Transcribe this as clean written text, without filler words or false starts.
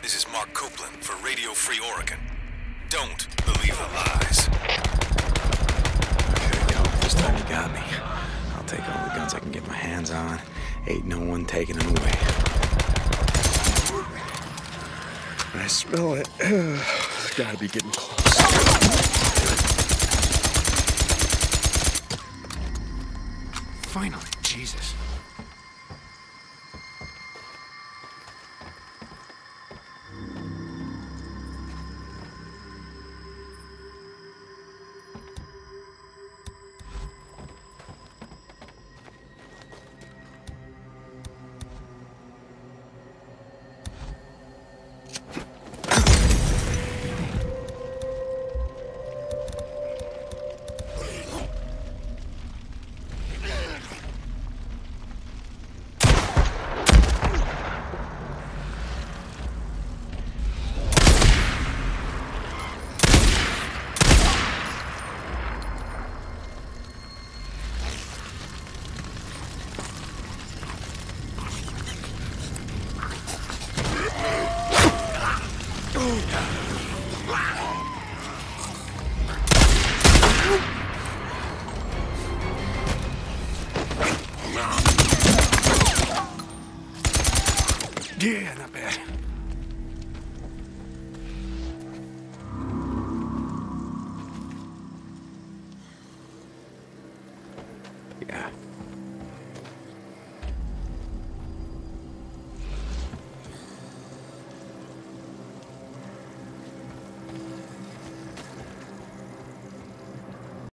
This is Mark Copeland for Radio Free Oregon. Don't believe the lies. Okay, yo, this time you got me. I'll take all the guns I can get my hands on. Ain't no one taking them away. I smell it. It's gotta be getting close. Finally, Jesus. Yeah, not bad. Yeah.